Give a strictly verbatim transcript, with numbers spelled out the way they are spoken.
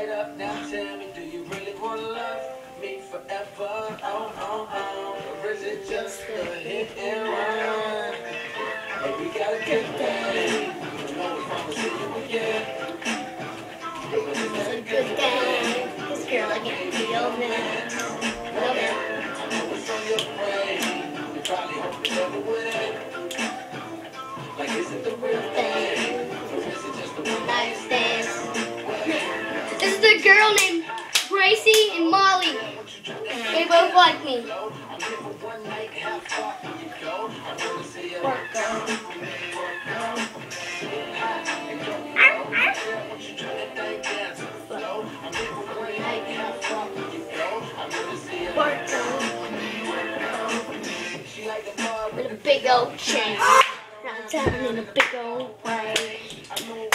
straight up, now tell me, do you really want to love me forever? Oh, oh, oh. Or is it just a hit and run? Hey, we got a good day. You know we promise you again. It's a good day. This girl I can't feel man. No man. I know it's on your brain. You probably hope it's over with. Like, is it the real thing? Or is it just the one night stand? This is a girl named Gracie and Molly. They both like me. With a big old chain. Now I'm down in a big old way.